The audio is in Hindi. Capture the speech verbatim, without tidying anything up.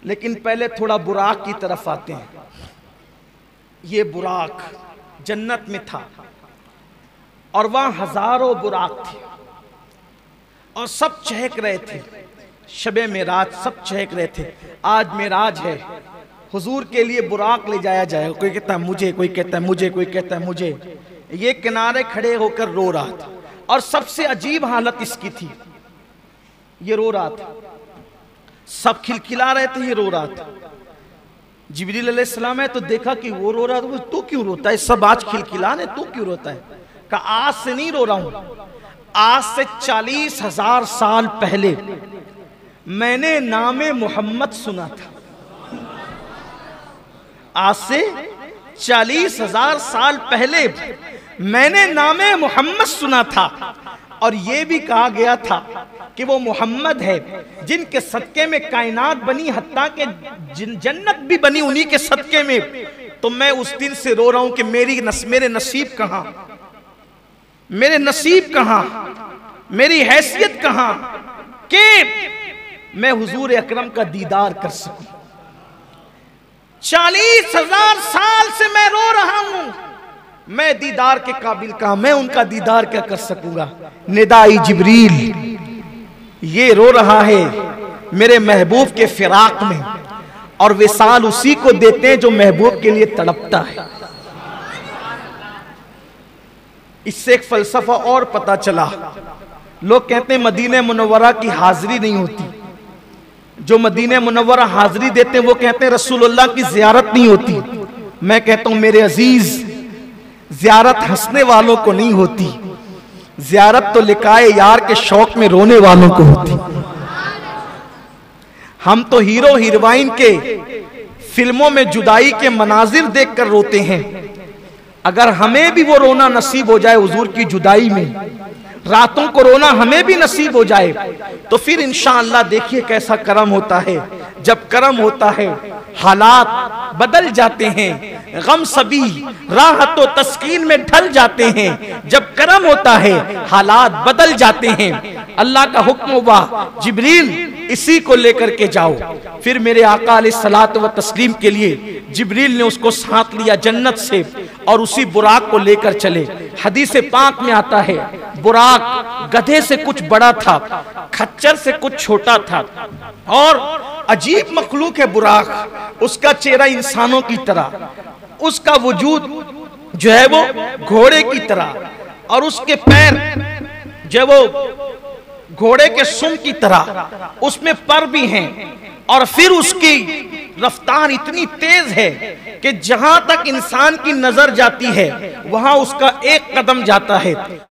लेकिन पहले थोड़ा बुराक की तरफ आते हैं। ये बुराक जन्नत में था और वहां हजारों बुराक थे और सब चहक रहे थे। शबे मेराज सब चहक रहे थे। आज मेराज है, हुजूर के लिए बुराक ले जाया जाएगा। कोई कहता है मुझे, कोई कहता है मुझे, कोई कहता है मुझे। ये किनारे खड़े होकर रो रहा था और सबसे अजीब हालत इसकी थी, ये रो रहा था। सब खिलखिला रहे थे, ये रो रहा था। जिब्रील अलैहिस्सलाम है तो देखा कि वो रो रहा था। तू क्यों रोता है? सब आज खिलखिला रहे, तू क्यों रोता है? कहा आज से नहीं रो रहा हूं, आज से चालीस हजार साल पहले मैंने नामे मोहम्मद सुना था। आज से चालीस हजार साल पहले मैंने नामे मोहम्मद सुना था और यह भी कहा गया था कि वो मोहम्मद है जिनके सदके में कायनात बनी, हत्ता के जन्नत भी बनी उन्हीं के सदके में। तो मैं उस दिन से रो रहा हूं कि मेरी नस, मेरे नसीब कहां, मेरे नसीब कहां, मेरी हैसियत कहां कि मैं हुजूर अकरम का दीदार कर सकूं। चालीस हजार साल से मैं रो रहा हूं, मैं दीदार के काबिल कहां, मैं उनका दीदार क्या कर सकूंगा। निदाई जिब्रील, ये रो रहा है मेरे महबूब के फिराक में और विसाल उसी को देते हैं जो महबूब के लिए तड़पता है। इससे एक फलसफा और पता चला। लोग कहते हैं मदीने मुनव्वरा की हाजिरी नहीं होती। जो मदीने मुनव्वरा हाजिरी देते हैं वो कहते हैं रसूलुल्लाह की जियारत नहीं होती। मैं कहता हूं मेरे अजीज, जियारत हंसने वालों को नहीं होती, जियारत तो लिकाए यार के शौक में रोने वालों को होती। हम तो हीरो हीरोइन के फिल्मों में जुदाई के मनाजिर देखकर रोते हैं। अगर हमें भी वो रोना नसीब हो जाए हुजूर की जुदाई में, रातों को रोना हमें भी नसीब हो जाए, तो फिर इंशाअल्लाह देखिए कैसा करम होता है। जब करम होता है हालात बदल जाते हैं, गम सभी राहत व तस्कीन में ढल जाते हैं। जब करम होता है हालात बदल जाते हैं। अल्लाह का हुक्म हुआ जिब्रील इसी को लेकर के जाओ। फिर मेरे आका अलैहिस्सलातु व तस्लीम के लिए जिब्रील ने उसको साथ लिया जन्नत से और उसी बुराक को लेकर चले। हदीस पाक में आता है बुराक गधे से कुछ बड़ा था, खच्चर से कुछ छोटा था और अजीब मखलूक है बुराक। उसका चेहरा इंसानों की तरह, उसका वजूद जो है वो घोड़े की तरह और उसके पैर जो है वो घोड़े के सुम की तरह, उसमें पर भी हैं और फिर उसकी रफ्तार इतनी तेज है कि जहां तक इंसान की नजर जाती है वहां उसका एक कदम जाता है।